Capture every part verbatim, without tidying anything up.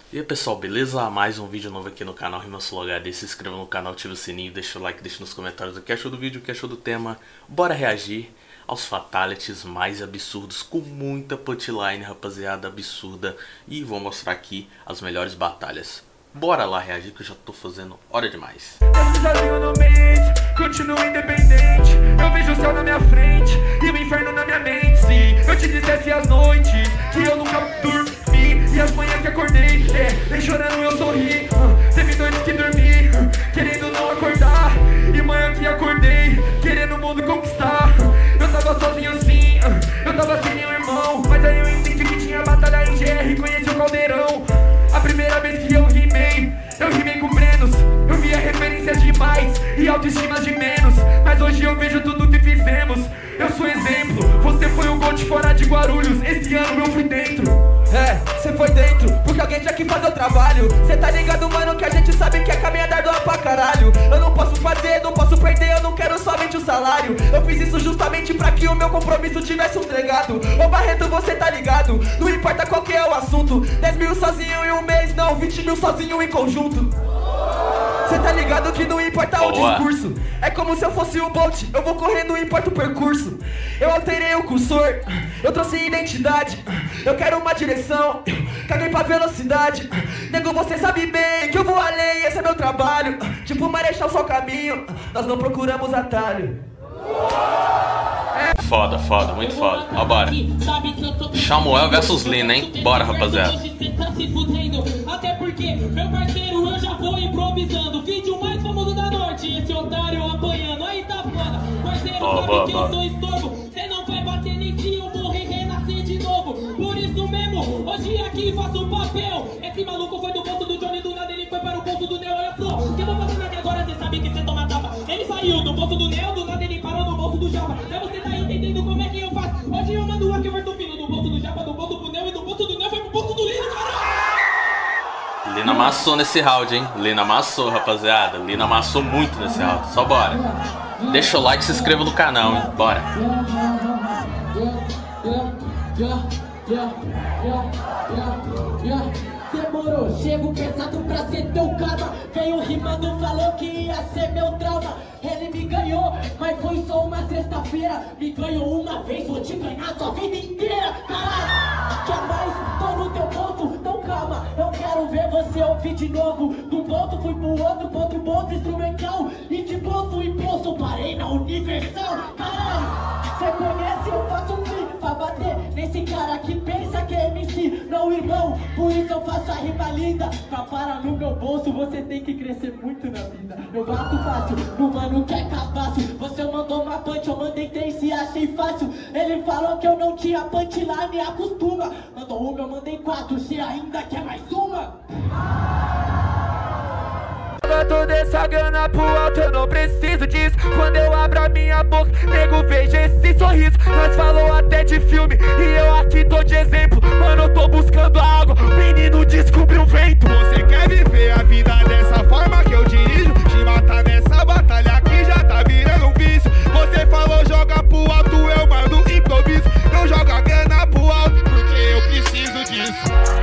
E aí pessoal, beleza? Mais um vídeo novo aqui no canal RimaSoloHD. Se inscreva no canal, ative o sininho, deixa o like, deixa nos comentários o que achou do vídeo, o que achou do tema. Bora reagir aos fatalities mais absurdos, com muita punchline, rapaziada, absurda. E vou mostrar aqui as melhores batalhas. Bora lá reagir que eu já tô fazendo hora demais. Continuo independente, eu vejo o céu na minha frente e o inferno na minha mente. Se eu te dissesse as noites que eu nunca dormi e as manhãs que acordei, é, nem chorando eu sorri. uh, Teve noites que dormi, uh, querendo não acordar, e manhã que acordei, querendo o mundo conquistar. uh, Eu tava sozinho assim, uh, eu tava sem nenhum irmão, mas aí eu entendi que tinha batalha em G R e conheci o caldeirão. A primeira vez que eu rimei, eu rimei com Brenos. Eu via referências demais e autoestima de menos, mas hoje eu vejo tudo que fizemos. Eu sou exemplo, você foi o Gold fora de Guarulhos, esse ano eu fui dentro. É, cê foi dentro, porque alguém tinha que fazer o trabalho. Cê tá ligado, mano, que a gente sabe que a caminhada doa pra caralho. Eu não posso fazer, não posso perder, eu não quero somente o salário. Eu fiz isso justamente pra que o meu compromisso tivesse um legado. Ô Barreto, você tá ligado, não importa qual que é o assunto. Dez mil sozinho em um mês, não, vinte mil sozinho em conjunto. Cê tá ligado que não importa o Boa. discurso. É como se eu fosse o Bolt, eu vou correndo, não importa o percurso. Eu alterei o cursor, eu trouxe identidade. Eu quero uma direção, caguei pra velocidade. Nego, você sabe bem que eu vou além, esse é meu trabalho. Tipo Marechal Só Caminho, nós não procuramos atalho. Foda, foda, muito foda. Ó, bora. Samuel versus Lina, hein? Bora, rapaziada. Até porque, meu parceiro, eu já vou improvisando. Vídeo mais famoso da noite, esse otário apanhando. Aí tá foda, parceiro, oh, sabe boa, que boa. eu sou estorvo. Cê não vai bater nem se eu morrer e renascer de novo. Por isso mesmo, hoje aqui faço um papel. Esse maluco foi do bolso do Johnny, do nada ele foi para o bolso do Neo. Olha só, que eu vou fazer nada agora, cê sabe que cê toma tapa. Ele saiu do bolso do Neo, do nada ele parou no bolso do Japa. Já você tá entendendo como é que eu faço? Hoje eu mando aqui o verso fino do bolso do Japa, do bolso pro Neo e do bolso do Neo foi pro bolso do Lino, caralho! Lina amassou nesse round, hein? Lina amassou, rapaziada. Lina amassou muito nesse round. Só bora. Deixa o like e se inscreva no canal, hein? Bora. Demorou, chego pesado pra ser teu karma. Veio rimando, falou que ia ser meu trauma. Ele me ganhou, mas foi só uma sexta-feira. Me ganhou uma vez, vou te ganhar sua vida inteira. Caralho, quer mais? Tô no teu ponto, então calma. Eu quero ver você ouvir de novo. Do ponto fui pro outro, pro outro ponto instrumental. E de poço em poço parei na Universal. Caralho, cê conhece, eu faço um fim pra bater nesse cara que pensa que é M C. Não, irmão, por isso eu faço a rima linda. Pra parar no meu bolso, você tem que crescer muito na vida. Eu bato fácil, no mano que é cabaço. Você mandou uma punch, eu mandei três e achei fácil. Ele falou que eu não tinha punchline, acostuma. Mandou uma, eu mandei quatro, você ainda quer mais uma? Toda essa grana pro alto, eu não preciso disso. Quando eu abro a minha boca, nego, veja esse sorriso. Nós falou até de filme e eu aqui tô de exemplo. Mano, eu tô buscando água, o menino descobriu o vento. Você quer viver a vida dessa forma que eu dirijo? Te matar nessa batalha que já tá virando um vício. Você falou joga pro alto, eu mando improviso. Não joga grana pro alto porque eu preciso disso.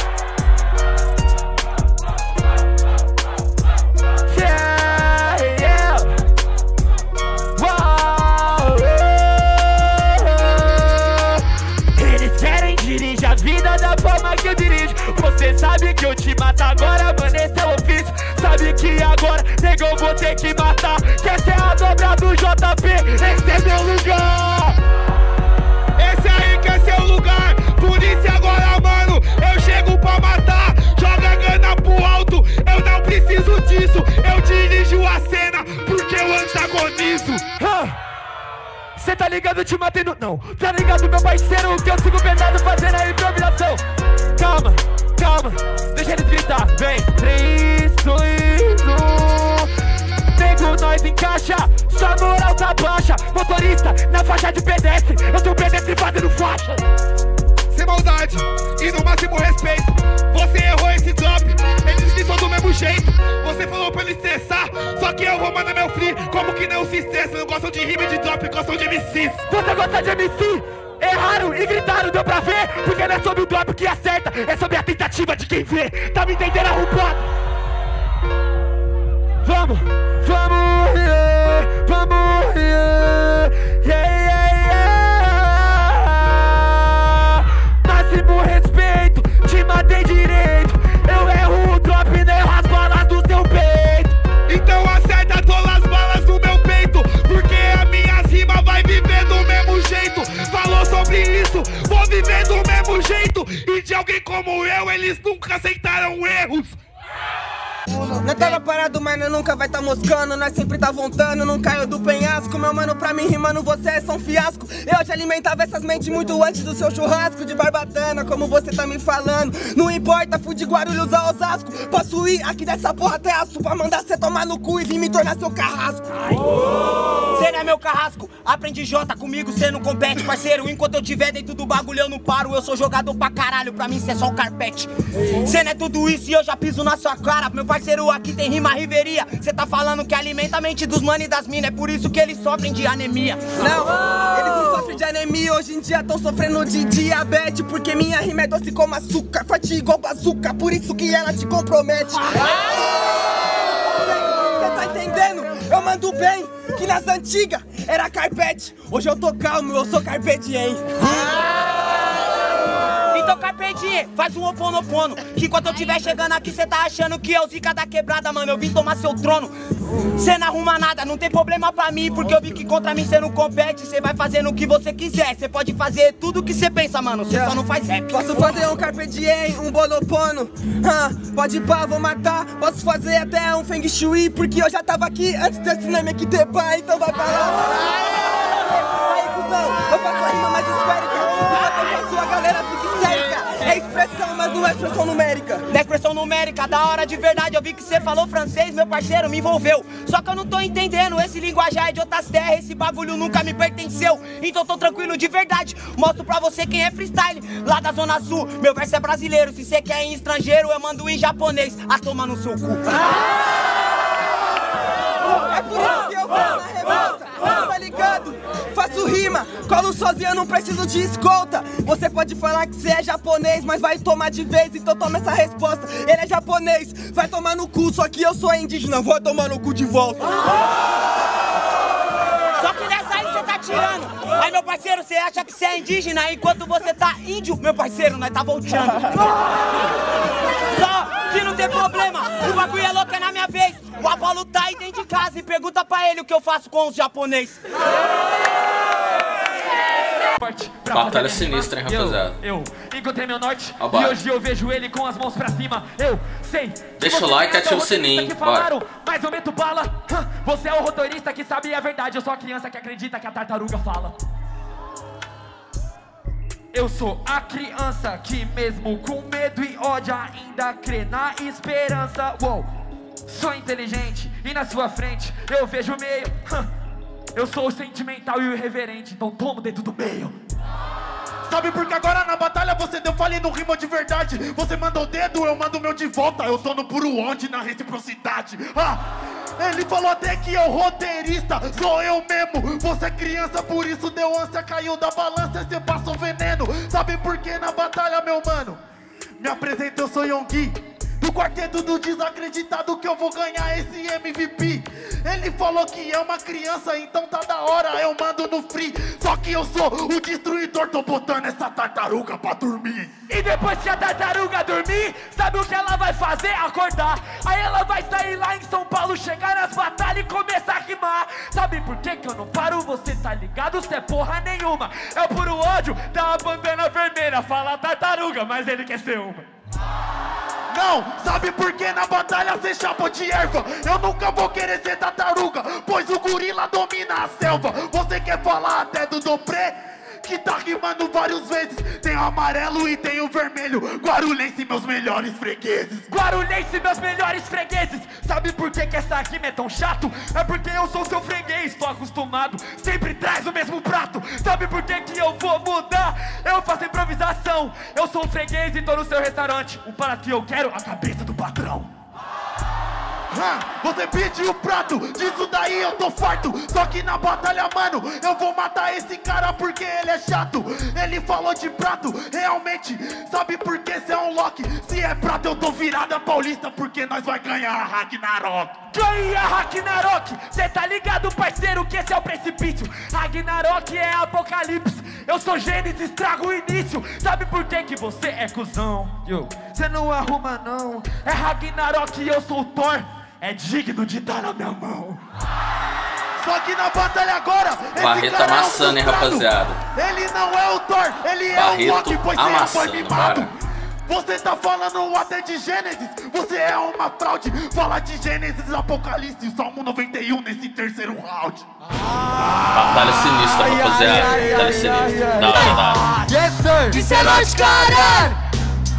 Você sabe que eu te mato agora, mano, esse é o ofício. Sabe que agora, nego, eu vou ter que matar. Quer ser a dobra do J P, esse é meu lugar. Esse aí quer ser o lugar. Por isso agora, mano, eu chego pra matar. Joga grana pro alto, eu não preciso disso. Eu dirijo a cena porque eu antagonizo. Cê tá ligado, te matei no... Não, tá ligado, meu parceiro, que eu sigo pesado fazendo a improvisação. Calma, calma, deixa eles gritar. Vem, três, dois, um. Nego, nós encaixa, sua moral tá baixa. Motorista, na faixa de pedestre, eu sou pedestre fazendo faixa. Sem maldade e no máximo respeito. Você errou esse drop, ele deslizou do mesmo jeito. Você falou pra ele estressar, só que eu vou mandar meu free. Como que não se estressa, não gostam de rima e de drop, gostam de M Cs. Você gosta de M C? Erraram e gritaram, deu pra ver. Porque não é sobre o drop que acerta, é sobre a tentativa. expectativa de quem vê. Tá me entendendo, arrombado? Vamos, vamos, yeah, vamos, yeah, yeah, yeah, yeah. Máximo respeito, te matei direito. Eu erro o drop, nem erro as balas do seu peito. Então acerta todas as balas do meu peito, porque a minha rima vai viver do mesmo jeito. Falou sobre isso, vou viver do mesmo jeito. E de alguém como eu, eles nunca aceitaram erros. Nós tava parado, mas nós nunca vai tá moscando. Nós sempre tá voltando, não caiu do penhasco. Meu mano, pra mim rimando você é só um fiasco. Eu te alimentava essas mentes muito antes do seu churrasco de barbatana, como você tá me falando. Não importa, fui de Guarulhos a Osasco. Posso ir aqui dessa porra até aço pra mandar cê tomar no cu e vir me tornar seu carrasco. Cê não é meu carrasco, aprendi Jota comigo, cê não compete, parceiro. Enquanto eu tiver dentro do bagulho eu não paro. Eu sou jogador pra caralho, pra mim cê é só o carpete. Cê não é tudo isso e eu já piso na sua cara. Meu parceiro, aqui tem rima riveria. Cê tá falando que alimenta a mente dos mano e das mina. É por isso que eles sofrem de anemia. Não, eles não sofrem de anemia. Hoje em dia tão sofrendo de diabetes, porque minha rima é doce como açúcar, forte igual bazuca, por isso que ela te compromete. Cê tá entendendo? Eu mando bem, que nas antigas era carpete. Hoje eu tô calmo, eu sou carpe diem. Então carpe diem, faz um oponopono, que enquanto eu tiver chegando aqui cê tá achando que é o zica da quebrada, mano. Eu vim tomar seu trono. Cê não arruma nada, não tem problema pra mim, porque eu vi que contra mim cê não compete. Cê vai fazendo o que você quiser, cê pode fazer tudo o que cê pensa, mano. Cê só não faz rap. Posso fazer um carpe diem, um bonopono, ah, pode ir pá, vou matar. Posso fazer até um feng shui, porque eu já tava aqui antes desse nome aqui ter pá, então vai pra lá. Aí, cuzão, eu faço a rima mais esférica, enquanto eu faço a galera fica histérica. É expressão, mas não é expressão numérica. Não é expressão numérica, da hora de verdade. Eu vi que você falou francês, meu parceiro, me envolveu. Só que eu não tô entendendo, esse linguajar é de outras terras. Esse bagulho nunca me pertenceu, então tô tranquilo de verdade. Mostro pra você quem é freestyle, lá da Zona Sul. Meu verso é brasileiro, se você quer em estrangeiro, eu mando em japonês. A toma no seu cu. É por isso que eu vou na revolta, tá ligado? Faço rima, colo sozinho, eu não preciso de escolta. Você pode falar que você é japonês, mas vai tomar de vez, então toma essa resposta. Ele é japonês, vai tomar no cu, só que eu sou indígena, vou tomar no cu de volta. Só que nessa aí você tá tirando. Aí, meu parceiro, você acha que você é indígena, enquanto você tá índio, meu parceiro, nós tá volteando. Só que não tem problema, o bagulho é louco, é na minha vez. O Apolo tá aí dentro de casa e pergunta pra ele o que eu faço com os japoneses. Batalha sinistra, hein, rapaziada. Eu, eu encontrei meu norte Abate. e hoje eu vejo ele com as mãos pra cima. Eu sei. Deixa o like e ativa o sininho. Falaram, mas eu meto bala. Você é o roteirista que sabe a verdade. Eu sou a criança que acredita que a tartaruga fala. Eu sou a criança que mesmo com medo e ódio ainda crê na esperança. Uou, sou inteligente e na sua frente eu vejo o meio. Eu sou o sentimental e o irreverente, então tomo dentro do meio. Sabe por que agora na batalha você deu falha no rima de verdade? Você mandou o dedo, eu mando o meu de volta. Eu tô no puro onde, na reciprocidade. Ah, ele falou até que eu roteirista, sou eu mesmo. Você é criança, por isso deu ânsia, caiu da balança, você passou veneno. Sabe por que na batalha, meu mano? Me apresenta, eu sou Yonggi, do quarteto do desacreditado, que eu vou ganhar esse M V P. Ele falou que é uma criança, então tá da hora, eu mando no free. Só que eu sou o destruidor, tô botando essa tartaruga pra dormir. E depois que a tartaruga dormir, sabe o que ela vai fazer? Acordar. Aí ela vai sair lá em São Paulo, chegar nas batalhas e começar a rimar. Sabe por que que eu não paro? Você tá ligado? Cê é porra nenhuma. É o puro ódio da bandana vermelha. Fala tartaruga, mas ele quer ser uma. Não, sabe por que na batalha cê chapa de erva? Eu nunca vou querer ser tartaruga, pois o gorila domina a selva. Você quer falar até do Dopré, que tá rimando várias vezes? Tem o amarelo e tem o vermelho. Guarulhense, meus melhores fregueses. Guarulhense, meus melhores fregueses. Sabe por que que essa rima é tão chato? É porque eu sou seu freguês, tô acostumado, sempre traz o mesmo prato. Sabe por que que eu vou mudar? Eu faço improvisação. Eu sou um freguês e tô no seu restaurante. O prato que eu quero, a cabeça do patrão. Ah, você pediu o prato, disso daí eu tô farto. Só que na batalha, mano, eu vou matar esse cara porque ele é chato. Ele falou de prato, realmente, sabe por que cê é um Loki? Se é prato eu tô virada paulista porque nós vai ganhar a Ragnarok. Ganha Ragnarok, cê tá ligado, parceiro, que esse é o precipício. Ragnarok é apocalipse, eu sou Gênesis, trago o início. Sabe por que que você é cuzão? Yo, cê não arruma não. É Ragnarok e eu sou o Thor, é digno de estar na minha mão. Só que na batalha agora, esse Barreto cara amassando, é um hein, rapaziada. Ele não é o Thor, ele Barreto é o Loki, pois você amassando, foi mimado. cara. Você tá falando até de Gênesis, você é uma fraude. Fala de Gênesis, Apocalipse, Salmo noventa e um nesse terceiro round. Batalha sinistra, rapaziada. Batalha sinistra. Da hora, da hora. Yes, sir! Isso é nóis, caralho!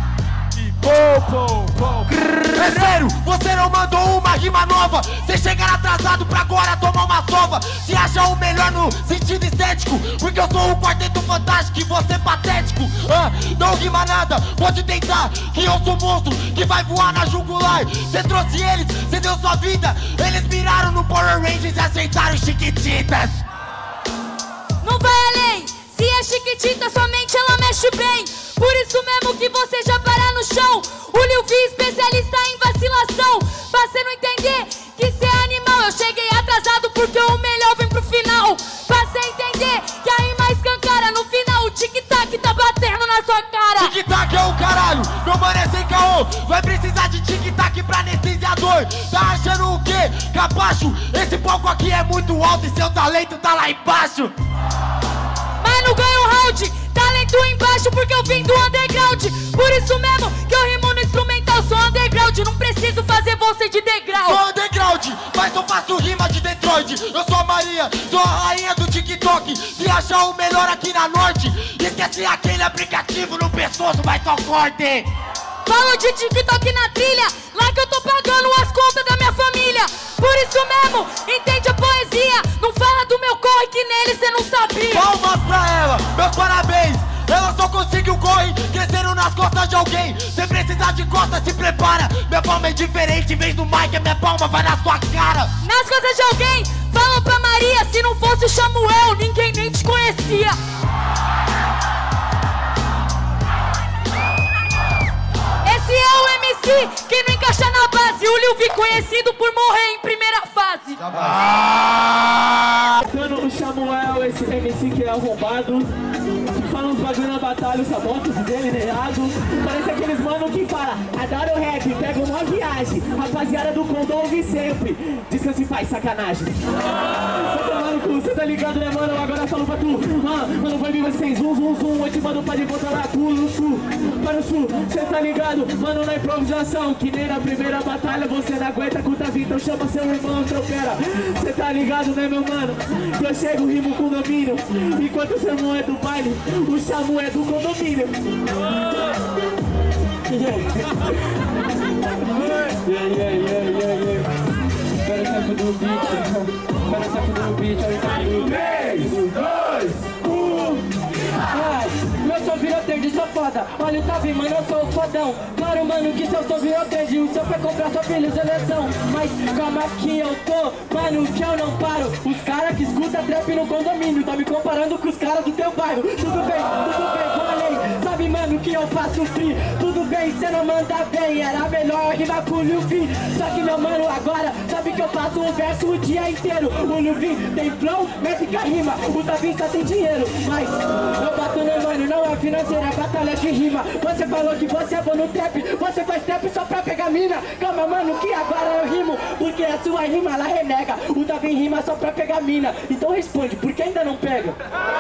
É sério, você não mandou uma rima nova. Cê chegar atrasado pra agora tomar uma sova. Se acha o melhor no sentido estético, porque eu sou um quarteto fantástico e você patético. ah, Não rima nada, pode tentar, que eu sou monstro que vai voar na jugular. Cê trouxe eles, cê deu sua vida. Eles miraram no Power Rangers e aceitaram Chiquititas. Não vai além, se é Chiquitita somente ela mexe bem. Por isso mesmo que você já para no chão. O Lil V, especialista em vacilação. Pra cê não entender que cê é animal. Eu cheguei atrasado porque o melhor vem pro final. Pra cê entender que a rima escancara. No final o tic-tac tá batendo na sua cara. Tic-tac é o caralho, meu mano é sem caô. Vai precisar de tic-tac pra anestesiador. Tá achando o quê, capacho? Esse palco aqui é muito alto e seu talento tá lá embaixo. Mas não ganho round, talento embaixo porque eu vim do underground. Por isso mesmo que eu rimo no instrumental, sou underground. Não preciso fazer você de degrau. Sou underground, mas eu faço rima de Detroit. Eu sou a Maria, sou a rainha do TikTok. Se achar o melhor aqui na Norte, esquece aquele aplicativo no pescoço, vai só corte. Falo de TikTok na trilha, lá que eu tô pagando as contas da minha família. Por isso mesmo, entende a poesia. Não fala do meu corre que nele cê não sabia. Palmas pra ela, meus parabéns. Ela só conseguiu corre crescendo nas costas de alguém. Se precisar de costas, se prepara. Minha palma é diferente, em vez do mic, a minha palma vai na sua cara. Nas costas de alguém, fala pra Maria. Se não fosse o Samuel, ninguém nem te conhecia. Esse é o M C que não encaixa na base. O Lil V conhecido por morrer em primeira fase. Ah! O Samuel, esse M C que é arrombado, fala uns bagulho na batalha, os sabotes dele errado. Parece aqueles mano que fala, adoro rap, pega uma viagem. Rapaziada do Condom ouve sempre, descanse e faz sacanagem. Você tá ligado, né, mano? Agora eu falo pra tu, ah, mano, vai vir sem zoom, zoom, zoom. Eu te mando pra de volta lá, pulo no sul, para o sul. Cê tá ligado, mano, na improvisação, que nem na primeira batalha você não aguenta com o Davi, então chama seu irmão, tropeira. Cê tá ligado, né, meu mano? Que eu chego, rimo com domínio, enquanto o Samu é do baile, o Samu é do condomínio. Yeah, yeah, yeah, yeah, yeah. Espera sempre no beat, espera sempre no beat, três, dois, um. Eu sou virotende, sou foda. Olha o Tavi, mano, eu sou o fodão. Claro, mano, que se eu sou virotende, o seu foi comprar sua filha seleção. Mas calma que eu tô, mano, que eu não paro. Os caras que escutam trap no condomínio tá me comparando com os caras do teu bairro. Tudo bem, tudo bem, vou além. Sabe, mano, que eu faço free. Tudo bem, cê não manda bem. Era melhor rimar com o Lil V. Só que, meu mano, agora sabe que eu faço um verso o dia inteiro. O Lil V tem flow, métrica, rima. O Tavi só tem dinheiro. Mas eu bato no mano, não é financeira, é batalha de rima. Você falou que você é bom no trap, você faz trap só pra pegar mina. Calma, mano, que agora eu rimo, porque a sua rima ela renega. O Davi rima só pra pegar mina. Então responde, por que ainda não pega?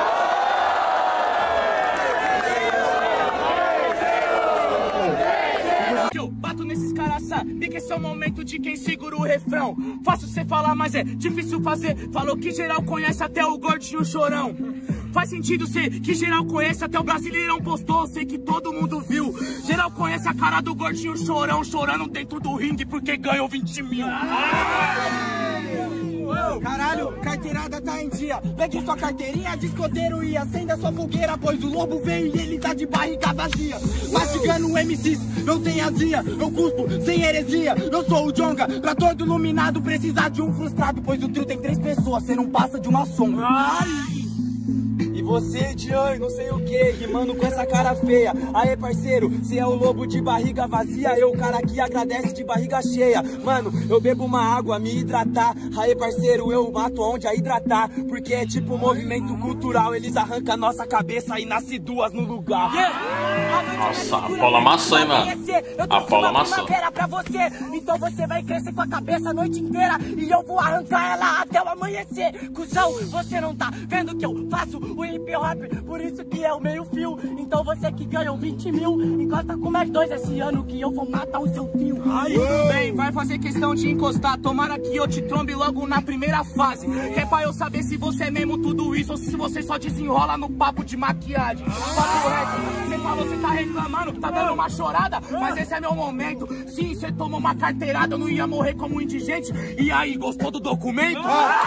Eu bato nesses caras, sabe que esse é o momento de quem segura o refrão. Fácil cê falar, mas é difícil fazer. Falou que geral conhece até o gordinho chorão. Faz sentido ser que geral conhece, até o Brasileirão postou, sei que todo mundo viu. Geral conhece a cara do gordinho chorão, chorando dentro do ringue porque ganhou vinte mil. Caralho, carteirada tá em dia. Pegue sua carteirinha de escoteiro e acenda sua fogueira, pois o lobo veio e ele tá de barriga vazia. Mastigando M Cs, não tem azia. Eu cuspo sem heresia. Eu sou o Jonga, pra todo iluminado precisar de um frustrado, pois o trio tem três pessoas, cê não passa de uma sombra. Ai. E você de ai, não sei o que, rimando com essa cara feia. Aê parceiro, cê é o lobo de barriga vazia, eu o cara que agradece de barriga cheia. Mano, eu bebo uma água, me hidratar. Aê parceiro, eu mato onde a hidratar, porque é tipo movimento cultural, eles arrancam a nossa cabeça e nasce duas no lugar. Nossa, a Paula amassou, hein, mano. A Paula amassou. Pra você, então você vai crescer com a cabeça a noite inteira e eu vou arrancar ela até o amanhecer. Cusão, você não tá vendo que eu faço o hip hop, por isso que é o meio fio. Então você que ganhou vinte mil, encosta com mais dois esse ano que eu vou matar o seu fio. Aí tudo bem, vai fazer questão de encostar. Tomara que eu te trombe logo na primeira fase, que é pra eu saber se você é mesmo tudo isso ou se você só desenrola no papo de maquiagem. Papo reto, você falou, você tá reclamando, tá dando uma chorada, mas esse é meu momento. Sim, você tomou uma carteirada, eu não ia morrer como indigente. E aí, gostou do documento?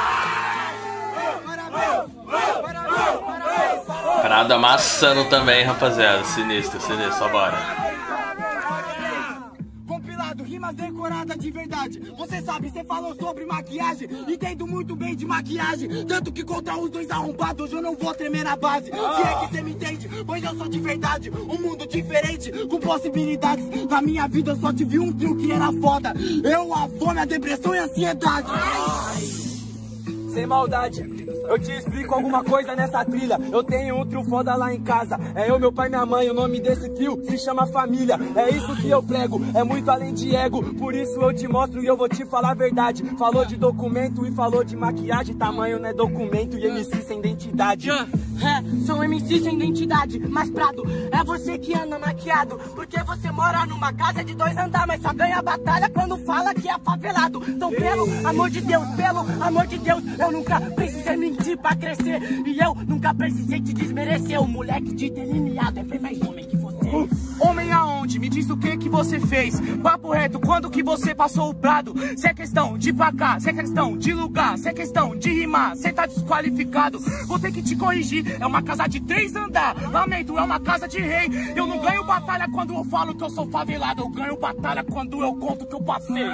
Parada amassando também, rapaziada. Sinistro, sinistro, só bora. Compilado, rimas decoradas de verdade. Você sabe, você falou sobre maquiagem. Entendo muito bem de maquiagem. Tanto que contra os dois arrombados hoje eu não vou tremer na base. Se é que você me entende, pois eu sou de verdade. Um mundo diferente, com possibilidades. Na minha vida eu só tive um trio que era foda. Eu, a fome, a depressão e a ansiedade. Sem maldade, eu te explico alguma coisa nessa trilha. Eu tenho um trio foda lá em casa. É eu, meu pai e minha mãe, o nome desse trio se chama família. É isso que eu prego, é muito além de ego. Por isso eu te mostro e eu vou te falar a verdade. Falou de documento e falou de maquiagem. Tamanho não é documento e M C sem identidade. É, sou M C sem identidade, mas Prado, é você que anda maquiado, porque você mora numa casa de dois andar, mas só ganha batalha quando fala que é favelado. Então pelo amor de Deus, pelo amor de Deus, eu nunca precisei mentir pra crescer, e eu nunca precisei te desmerecer. O moleque de delineado é bem mais homem que você. Homem aonde? Me diz o que que você fez. Papo reto, quando que você passou o Prado? Se é questão de pra cá, se é questão de lugar, se é questão de rimar, cê tá desqualificado. Vou ter que te corrigir, é uma casa de três andar. Lamento, é uma casa de rei. Eu não ganho batalha quando eu falo que eu sou favelado. Eu ganho batalha quando eu conto que eu passei.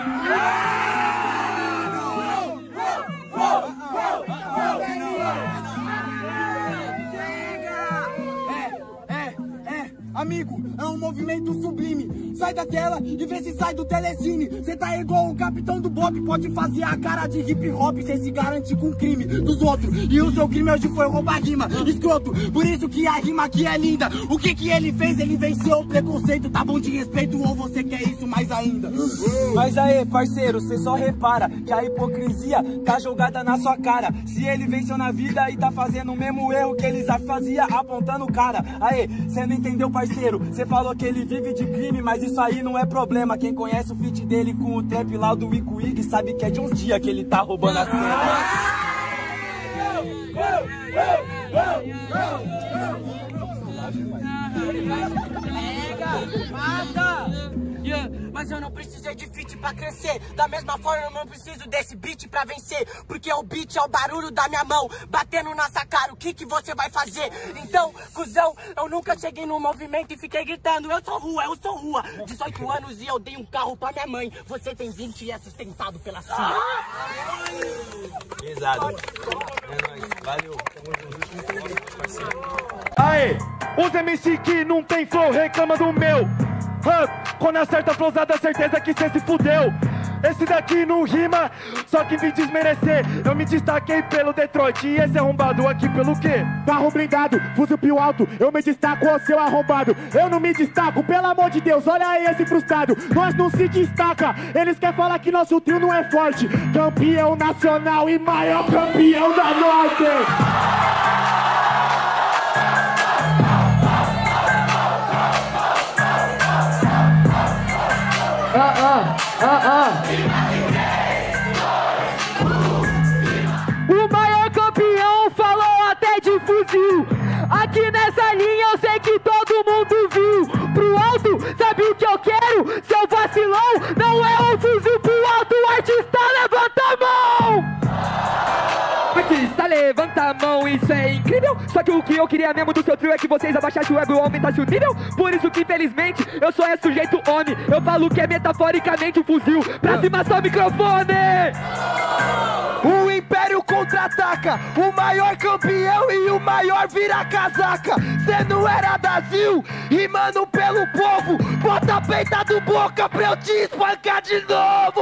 É, é, é, amigo, é um movimento sublime. Sai da tela e vê se sai do telecine. Cê tá igual o capitão do Bob, pode fazer a cara de hip hop, cê se garante com crime dos outros. E o seu crime hoje foi roubar rima, escroto. Por isso que a rima aqui é linda. O que que ele fez? Ele venceu o preconceito. Tá bom de respeito ou você quer isso mais ainda? Mas aí, parceiro, cê só repara que a hipocrisia tá jogada na sua cara. Se ele venceu na vida e tá fazendo o mesmo erro que eles faziam, apontando o cara. Aí, cê não entendeu, parceiro? Cê falou que ele vive de crime, mas isso aí não é problema. Quem conhece o feat dele com o trap lá do Wick Wig sabe que é de uns dias que ele tá roubando a cena. Yeah, mas eu não precisei de feat pra crescer. Da mesma forma eu não preciso desse beat pra vencer, porque o beat é o barulho da minha mão batendo na sua cara. O que que você vai fazer? Então, cuzão, eu nunca cheguei no movimento e fiquei gritando: eu sou rua, eu sou rua. dezoito anos e eu dei um carro pra minha mãe. Você tem vinte e é sustentado pela sua. Pesado. É nóis. Valeu. Aê, os M C que não tem flow reclama do meu. Huh, quando acerta a flowzada, certeza que cê se fudeu. Esse daqui não rima, só que vim desmerecer. Eu me destaquei pelo Detroit e esse arrombado aqui pelo quê? Carro blindado, fuzil pio alto, eu me destaco, ô seu arrombado. Eu não me destaco, pelo amor de Deus, olha aí esse frustrado. Nós não se destaca, eles querem falar que nosso trio não é forte. Campeão nacional e maior campeão da Norte. Ah, ah, ah, ah. O maior campeão falou até de fuzil. Aqui nessa linha eu sei que todo mundo viu. Pro alto, sabe o que eu quero? Seu vacilão não é um fuzil pro alto. O artista levanta a mão. isso é incrível. Só que o que eu queria mesmo do seu trio é que vocês abaixassem o ego e aumentassem o nível. Por isso que infelizmente eu só é sujeito homem. Eu falo que é metaforicamente um fuzil. Pra cima só o microfone. O Império contra-ataca, o maior campeão e o maior vira-casaca. Cê não era Brasil, rimando pelo povo. Bota a peita do boca pra eu te espancar de novo.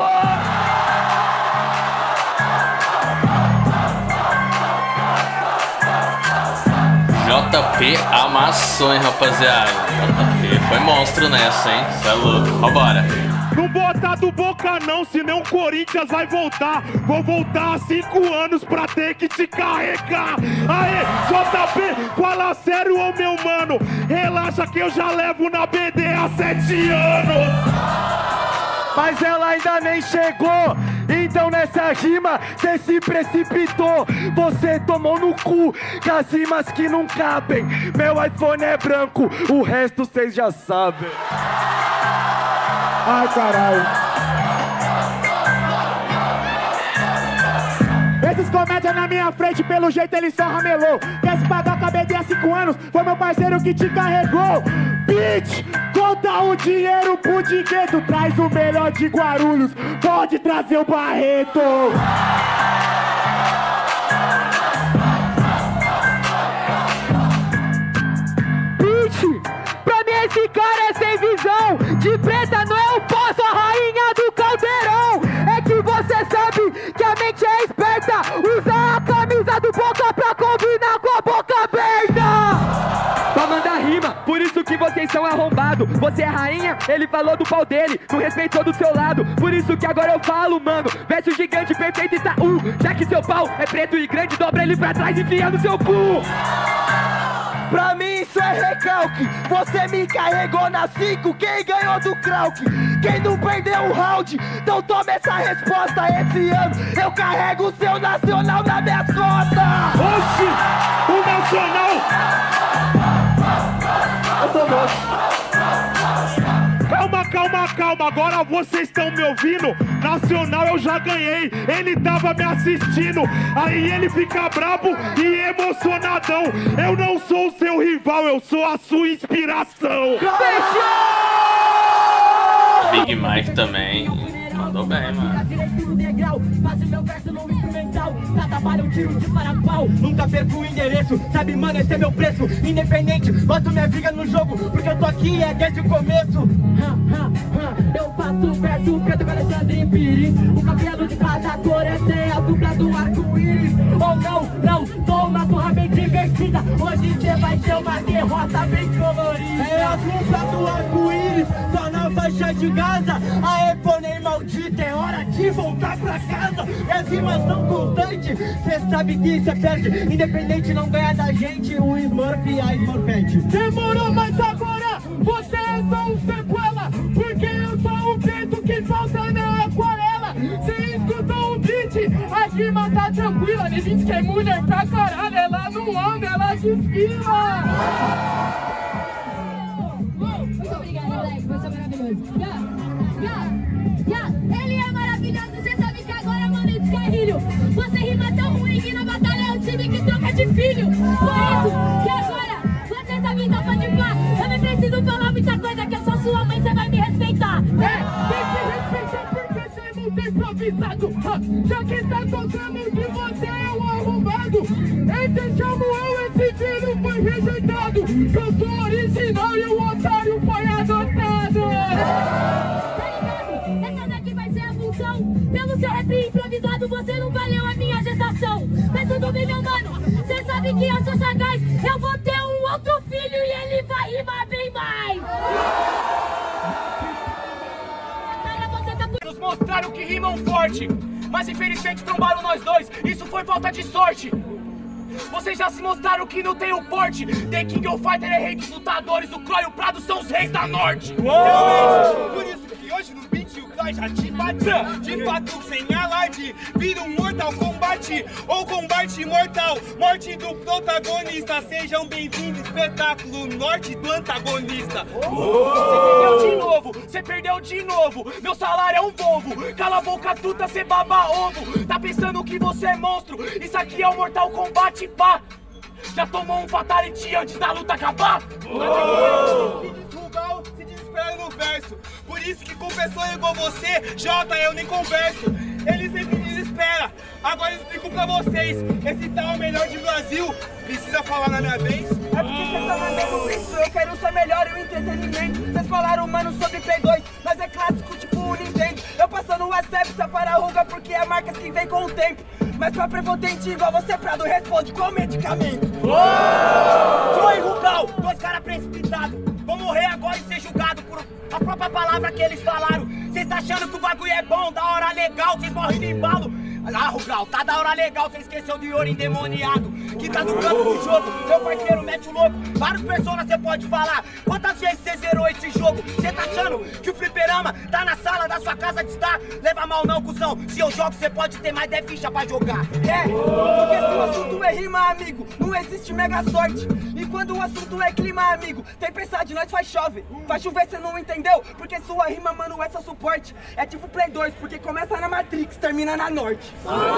J P amassou, hein, rapaziada. J P foi monstro nessa, hein. Cê é louco, vambora. Não bota do boca não, senão o Corinthians vai voltar. Vou voltar há cinco anos pra ter que te carregar. Aê, J P, fala sério, ô meu mano. Relaxa que eu já levo na B D há sete anos. Mas ela ainda nem chegou. Então nessa rima cê se precipitou. Você tomou no cu com as rimas que não cabem. Meu iPhone é branco, o resto cês já sabem. Ai, caralho. Esses comédia na minha frente, pelo jeito eles só ramelou. Quer se pagar com a B D há cinco anos, foi meu parceiro que te carregou. Bitch, conta o dinheiro pro dinheiro. Traz o melhor de Guarulhos, pode trazer o Barreto. Bitch, pra mim esse cara é sem visão. De preta não é o poço, a rainha do caldeirão. É que você sabe que a mente é esperta. Usa a camisa do boca pra combinar com a boca aberta. Pra mandar rima, por isso que vocês são arrombados. Você é rainha, ele falou do pau dele, não respeitou do seu lado. Por isso que agora eu falo, mano, verso gigante, perfeito e Itaú. Já que seu pau é preto e grande, dobra ele pra trás e enfia no seu cu. Pra mim isso é recalque. Você me carregou na cinco, quem ganhou do Krauk? Quem não perdeu o round? Então toma essa resposta. Esse ano eu carrego o seu nacional nas minhas costas. Oxi, o nacional. Eu sou moço. Calma, calma, calma, agora vocês estão me ouvindo? Nacional eu já ganhei, ele tava me assistindo. Aí ele fica brabo e emocionadão. Eu não sou o seu rival, eu sou a sua inspiração. Big Mike também mandou bem, mano. Nunca perco o endereço, sabe, mano, esse é meu preço. Independente, boto minha briga no jogo, porque eu tô aqui é desde o começo. Eu faço verso preto com Alexandre e Piri. O cabelo de cada cor, essa é a dupla do arco-íris. Ou não, não, tô uma surra bem divertida. Hoje cê vai ter uma derrota bem colorida. É a dupla do arco-íris, só na faixa de Gaza. Aê, pônei maldita, é hora de voltar pra casa. E as rimas são constantes, cê sabe que cê perde. Independente não ganha da gente, o Smurf e a Smurfette. Demorou, mas agora você é só um sequela. Porque eu sou um preto que falta na aquarela. Cê escutou um beat, a rima tá tranquila. Me diz que é mulher pra caralho, ela não anda, ela desfila. Muito obrigada, Alex, você é maravilhoso. Yeah, yeah, yeah. Ele é maravilhoso, você sabe que agora, mano, é descarrilho. Você rima tão ruim que na batalha é o time que troca de filho. Por isso que agora você tá vindo pra de pá. Eu nem preciso falar muita coisa, que eu sou sua mãe, você vai me respeitar. É, tem que respeitar porque você não tem improvisado. Já que tá tocando de você é um arrombado. Esse chamo eu, esse tiro foi rejeitado. Eu sou original e o otário foi adotado. Essa daqui vai ser a função. Pelo seu rap improvisado, você não valeu a minha gestação. Mas tudo bem, meu mano, cê sabe que eu sou sagaz. Eu vou ter um outro filho e ele vai rimar bem mais. Cara, você tá... Nos mostraram que rimam forte, mas infelizmente trombaram nós dois. Isso foi falta de sorte. Vocês já se mostraram que não tem o porte. The King of Fighter é rei dos lutadores. O Croy e o Prado são os reis da Norte. Uou! Por isso que hoje no beat o voz já te bati. De fato, sem alarde, vira um Mortal Kombat ou combate mortal. Morte do protagonista, sejam bem-vindos, espetáculo norte do antagonista. Você perdeu de novo, você perdeu de novo. Meu salário é um Volvo. Cala a boca, tuta, cê baba ovo. Tá pensando que você é monstro? Isso aqui é o Mortal Kombat, pá. Já tomou um fatality antes da luta acabar? Oh! Se desrugal, se desespera no verso. Por isso que com pessoa igual você, Jota, eu nem converso. Ele sempre desespera. Agora eu explico pra vocês. Esse tal é o melhor de Brasil. Precisa falar na minha vez? É porque cê tá mandando isso, eu quero ser melhor e o entretenimento. Vocês falaram, mano, sobre Play dois, mas é clássico tipo o Nintendo. Eu passo no WhatsApp só para a ruga porque é marcas que vem com o tempo. Mas pra prepotente igual você, Prado, responde qual medicamento? Joey Rugal, dois caras precipitados. Vou morrer agora e ser julgado por a própria palavra que eles falaram. Cês tá achando que o bagulho é bom, da hora legal, cês morrem de embalo. Ah, Rugal, tá da hora legal, cê esqueceu de ouro endemoniado que tá no campo do jogo, meu parceiro mete o louco. Vários personas cê pode falar. Quantas vezes cê zerou esse jogo? Cê tá achando que o fliperama tá na sala da sua casa de estar? Leva mal não, cuzão, se eu jogo cê pode ter mais dez ficha pra jogar. É, porque se o assunto é rima, amigo, não existe mega sorte. E quando o assunto é clima, amigo, tempestade nós faz chove. Faz chover cê não entendeu? Porque sua rima, mano, é só suporte. É tipo Play dois, porque começa na Matrix, termina na Norte.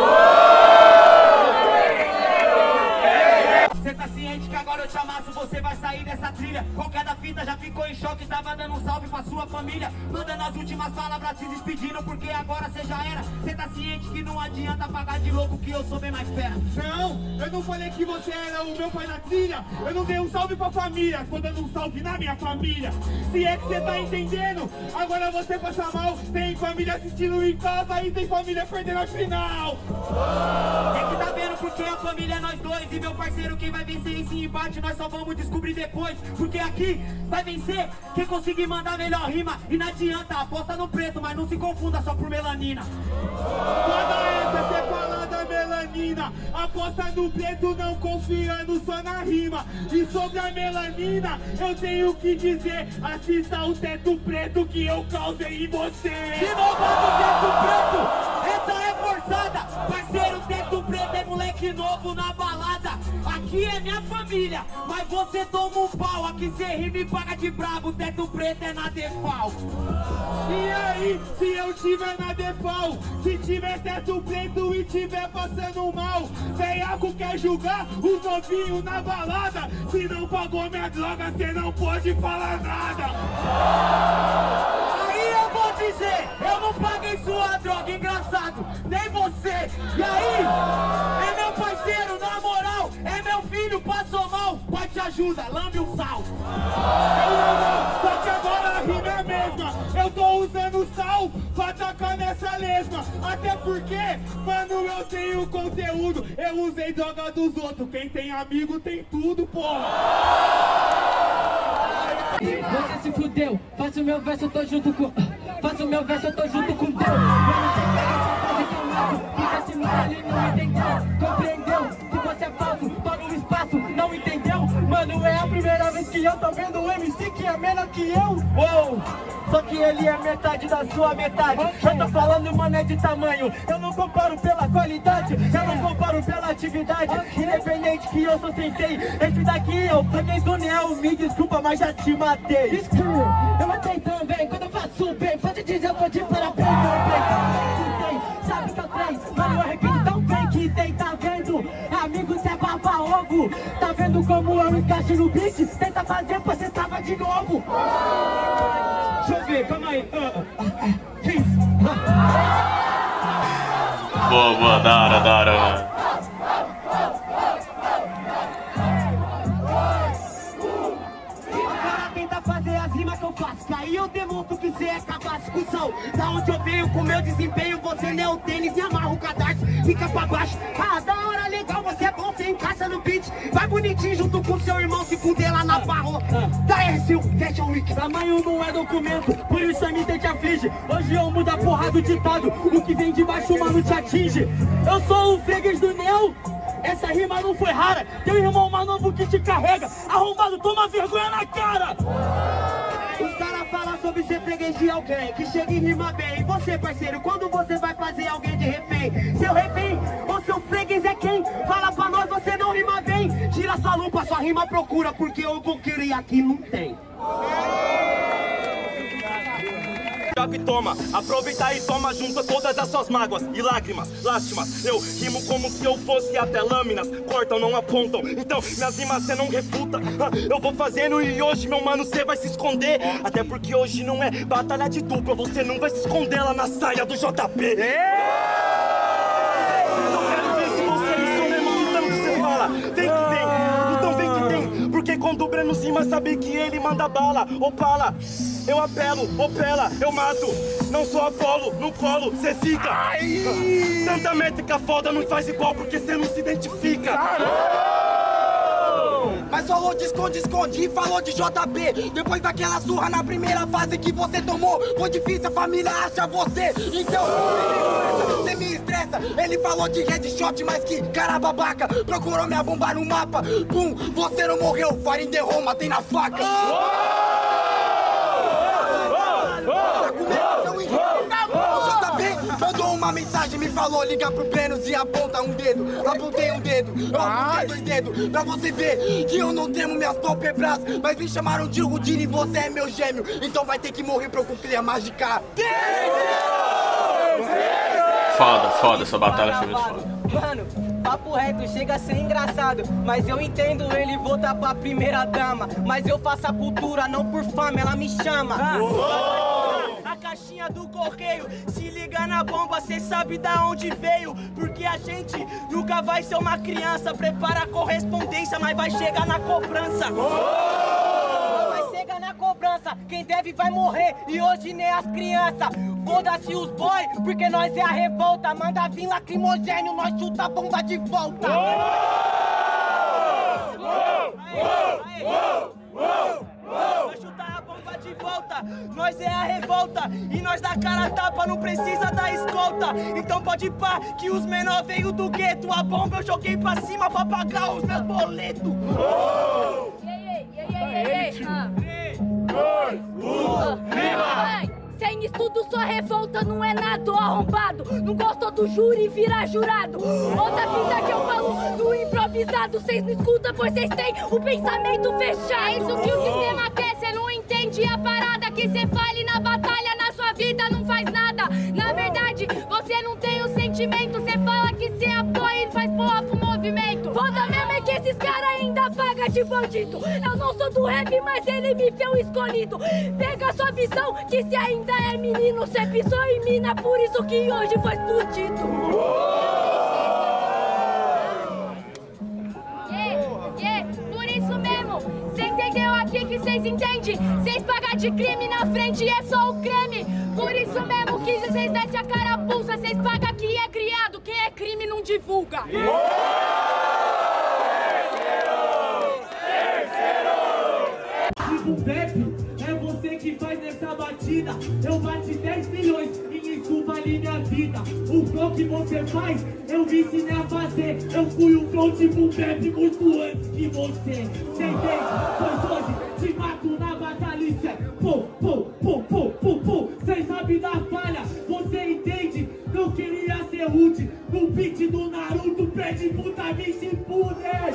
Cê tá ciente que agora eu te amasso, você vai sair dessa trilha. Qualquer da fita já ficou em choque, tava dando um salve pra sua família. Mandando as últimas palavras se despedindo, porque agora cê já era. Cê tá ciente que não adianta pagar de louco, que eu sou bem mais fera. Não, eu não falei que você era o meu pai na trilha. Eu não dei um salve pra família, tô dando um salve na minha família. Se é que você tá entendendo, agora você passa mal. Tem família assistindo em casa e tem família perdendo a final. É que tá vendo porque a família é nós dois. E meu parceiro, quem vai vencer esse embate nós só vamos descobrir depois. Porque aqui vai vencer quem conseguir mandar melhor rima. E não adianta, aposta no preto, mas não se confunda só por melanina. Toda essa cê fala da melanina, aposta no preto, não confiando só na rima. E sobre a melanina, eu tenho que dizer, assista o Teto Preto que eu causei em você. De novo do Teto Preto, essa é forçada. Parceiro, Teto Preto é moleque novo na balada. Aqui é minha família, mas você toma um pau. Aqui cê rima e paga de brabo, Teto Preto é na defal. E aí, se eu tiver na defal, se tiver Teto Preto e tiver passando mal, veiaco quer julgar os novinhos na balada. Se não pagou minha droga, cê não pode falar nada. Aí eu vou dizer, eu não paguei sua droga, engraçado, nem você. E aí, é meu parceiro, na moral, é meu filho, passou mal, pai te ajuda, lambe um sal. Eu não, não, só que agora a rima é a mesma. Eu tô usando sal pra tacar nessa lesma. Até porque, mano, eu tenho conteúdo. Eu usei droga dos outros. Quem tem amigo tem tudo, porra. Você se fudeu, faço meu verso, eu tô junto com... Faço meu verso, eu tô junto com teu. Mano, você pega essa frase que eu mato. Fica se ali, não entendeu. Compreendeu que você é falso, todo o espaço, não entendeu? Mano, é a primeira vez que eu tô vendo um M C que é menor que eu. Uou, só que ele é metade da sua metade. Eu tô falando, mano, é de tamanho. Eu não comparo pela qualidade, eu não comparo pela atividade. Independente que eu sou sensei, esse daqui eu peguei do Neo. Me desculpa, mas já te matei. Eu matei também, quando eu faço bem. Pode dizer, eu tô de parabéns, também. Sabe que eu tenho, mano, eu repito tão bem que tem, tá vendo? Amigo, cê é baba-ovo. Tá vendo como eu encaixo no beat? Tenta fazer, você tava de novo. Deixa eu ver, calma aí. Boa, boa, da hora, da hora, mano. Fazer as rimas que eu faço, que aí eu demonstro que cê é capaz de discussão. Da onde eu venho com meu desempenho, você lê o tênis e amarra o cadarço, fica pra baixo. Ah, da hora legal, você é bom, você encaixa no beat. Vai bonitinho junto com seu irmão, se fuder lá na barro. Da R C um, Fashion Week. Tamanho não é documento, por isso a mídia te aflige. Hoje eu mudo a porra do ditado, o que vem de baixo, mano, te atinge. Eu sou o freguês do Neo. Essa rima não foi rara, teu irmão mais novo que te carrega. Arrombado, toma vergonha na cara. Os caras falam sobre ser freguês de alguém que chega e rima bem. E você, parceiro, quando você vai fazer alguém de refém? Seu refém ou seu freguês é quem? Fala pra nós, você não rima bem. Tira sua lupa, sua rima procura, porque eu vou querer aqui não tem. Joga e toma, aproveita e toma, junta todas as suas mágoas e lágrimas, lástimas. Eu rimo como se eu fosse até lâminas, cortam, não apontam. Então minhas rimas cê não refuta. Eu vou fazendo e hoje, meu mano, cê vai se esconder. Até porque hoje não é batalha de dupla, você não vai se esconder lá na saia do J P. Eu quero ver se você é isso mesmo que tanto cê fala. Vem que vem, então vem que tem. Porque quando o Breno rima, sabe que ele manda bala. Opala, eu apelo, opela, eu mato. Não sou Apolo, no colo, cê fica. Ai. Tanta métrica foda não faz igual porque cê não se identifica. Mas falou de esconde, esconde e falou de J B. Depois daquela surra na primeira fase que você tomou, foi difícil, a família acha você. Então, você me estressa. Ele falou de headshot, mas que cara babaca. Procurou minha bomba no mapa. Pum, você não morreu, fire in the home, matei na faca. O J B mandou uma mensagem, me falou, liga pro Brenos e aponta um dedo. Apontei um dedo, eu apontei dois dedos, pra você ver que eu não tremo minhas pálpebras. Mas me chamaram de Rudine e você é meu gêmeo, então vai ter que morrer pra eu cumprir a mágica. Foda, foda, essa batalha foi muito foda. Mano, papo reto, chega a ser engraçado, mas eu entendo ele voltar pra primeira dama. Mas eu faço a cultura não por fama, ela me chama. A caixinha do correio, se liga na bomba, cê sabe da onde veio. Porque a gente nunca vai ser uma criança. Prepara a correspondência, mas vai chegar na cobrança. Vai chegar na cobrança, quem deve vai morrer. E hoje nem as crianças. Foda-se os boy, porque nós é a revolta. Manda vir lacrimogênio, nós chuta a bomba de volta. Nós chutar a bomba de volta, nós é a revolta. E nós dá cara a tapa, não precisa da escolta. Então pode pá, que os menor veio do gueto. A bomba eu joguei pra cima pra pagar os meus boletos. Ei, ei, ei, ei, ei, três, dois, um, rima! Sem estudo, sua revolta não é nada, arrombado. Não gostou do júri, vira jurado. Outra fita que eu falo do improvisado. Vocês não escutam, pois vocês têm o pensamento fechado. É isso que o sistema quer, cê não entende a parada. Que cê fale na batalha, na sua vida não faz nada. Na verdade, você não tem o sentimento. Cê fala que cê apoia e faz porra pro movimento. Foda mesmo é que esses caras ainda pagam de bandido. Eu não sou do rap, mas ele me fez o escolhido. Pega a sua visão, que se ainda é menino, cê pisou em mina, por isso que hoje foi explodido. Yeah, yeah, por isso mesmo, cê entendeu aqui que cês entendem? Cês pagam de crime na frente é só o creme. Por isso mesmo que cês vestem a carapuça. Cês pagam que é criado, quem é crime não divulga. Tipo Pepe, é você que faz nessa batida. Eu bati dez milhões e isso vale minha vida. O flow que você faz, eu me ensinei a fazer. Eu fui um flow tipo Pepe muito antes que você. Cê entende? Pois hoje te mato na batalha. Pô, pô, pô, pô, pô, pô. Cê sabe da falha, você entende? Não queria ser rude. No beat do Naruto, pede puta, me se fuder.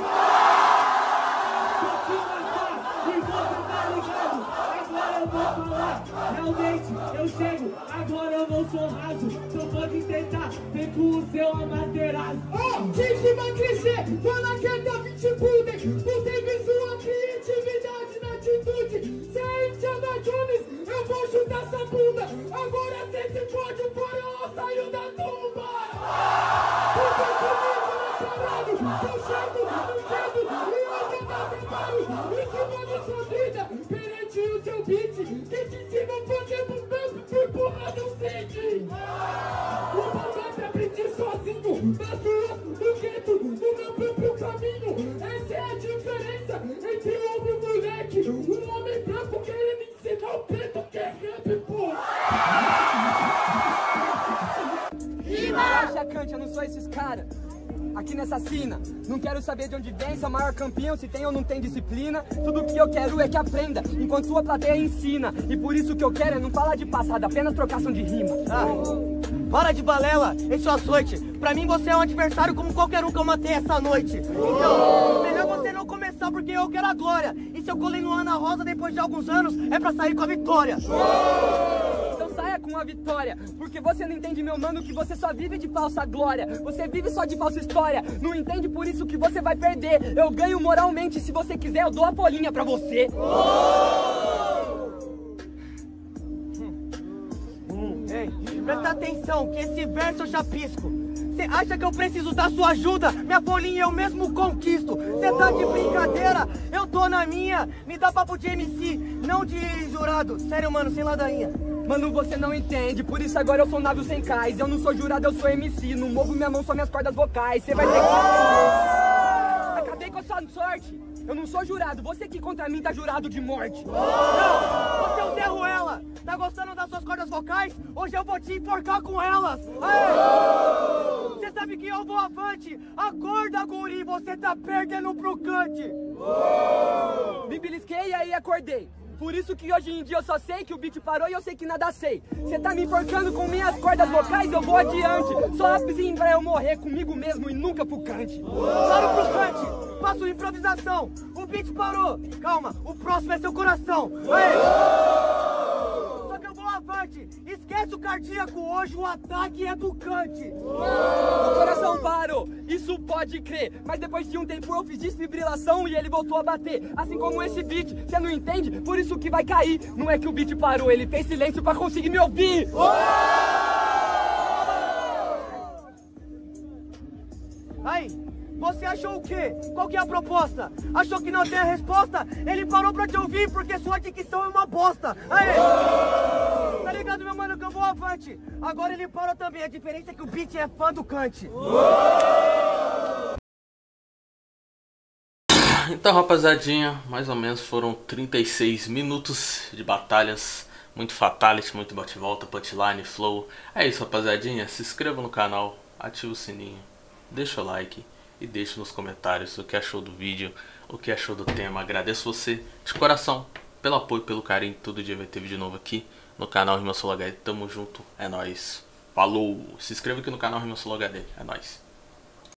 Eu vou falar, realmente eu chego, agora eu não sou raso. Só pode tentar, vem com o seu amaterasu. Oh, gente, vai crescer, fala que é da vinte Pudem. Não teve sua criatividade na atitude. Cê é Indiana Jones, eu vou chutar essa bunda. Agora cê se pode, o faraó saiu da tumba. Porque comigo na parada, eu chego no dedo e hoje eu não preparo. Em cima da sua vida, perante o seu beat. Que te ensina a fazer pro mesmo por porra do sede. O momento é aprender sozinho, nas ruas, no gueto, no meu próprio caminho. Essa é a diferença entre o homem e o moleque. Um homem branco querendo ensinar o preto que é rap, porra. Relaxa, Cante, eu não sou esses caras. aqui nessa sina. Não quero saber de onde vem, se é o maior campeão, se tem ou não tem disciplina. Tudo que eu quero é que aprenda, enquanto sua plateia ensina. E por isso que eu quero é não falar de passado, apenas trocação de rima. Ah, para de balela, esse é o açoite. Pra mim você é um adversário como qualquer um que eu matei essa noite. Então, melhor você não começar porque eu quero a glória. E se eu colei no Ana Rosa depois de alguns anos, é pra sair com a vitória. Então saia com a vitória, porque você não entende, meu mano, que você só vive de falsa glória. Você vive só de falsa história, não entende, por isso que você vai perder. Eu ganho moralmente, se você quiser eu dou a folhinha pra você. Ei, presta atenção que esse verso eu já pisco. Cê acha que eu preciso da sua ajuda? Minha folhinha eu mesmo conquisto. Cê tá de brincadeira? Eu tô na minha. Me dá papo de M C, não de jurado. Sério, mano, sem ladainha. Mano, você não entende, por isso agora eu sou um navio sem cais. Eu não sou jurado, eu sou M C. Não movo minha mão, só minhas cordas vocais. Cê vai ter que aprender. Acabei com a sua sorte. Eu não sou jurado, você que contra mim tá jurado de morte. Não, você é o Zé Ruela. Tá gostando das suas cordas vocais? Hoje eu vou te enforcar com elas. Você sabe que eu vou avante. Acorda, guri, você tá perdendo pro cante. Me belisquei e aí acordei. Por isso que hoje em dia eu só sei que o beat parou e eu sei que nada sei. Cê tá me enforcando com minhas cordas vocais, eu vou adiante. Só rapidinho pra eu morrer comigo mesmo e nunca pro cante. Claro pro cante, faço improvisação. O beat parou, calma, o próximo é seu coração. Aê. Só que eu vou avante, esquece o cardíaco, hoje o ataque é do cante. O coração parou, isso pode crer. Mas depois de um tempo eu fiz desfibrilação e ele voltou a bater. Assim como esse beat, cê não entende? Por isso que vai cair. Não é que o beat parou, ele fez silêncio pra conseguir me ouvir. Aí, você achou o quê? Qual que é a proposta? Achou que não tem a resposta? Ele parou pra te ouvir porque sua dicção é uma bosta. Aí, tá ligado, meu mano, que eu vou avante. Agora ele parou também, a diferença é que o beat é fã do cante. Então, rapazadinha, mais ou menos foram trinta e seis minutos de batalhas. Muito fatality, muito bate-volta, punchline, flow. É isso, rapaziadinha. Se inscreva no canal, ativa o sininho, deixa o like e deixa nos comentários o que achou do vídeo, o que achou do tema. Agradeço você de coração pelo apoio, pelo carinho. Todo dia vai ter vídeo novo aqui no canal Rima Solo H D. Tamo junto, é nóis. Falou! Se inscreva aqui no canal Rima Solo H D, é nóis.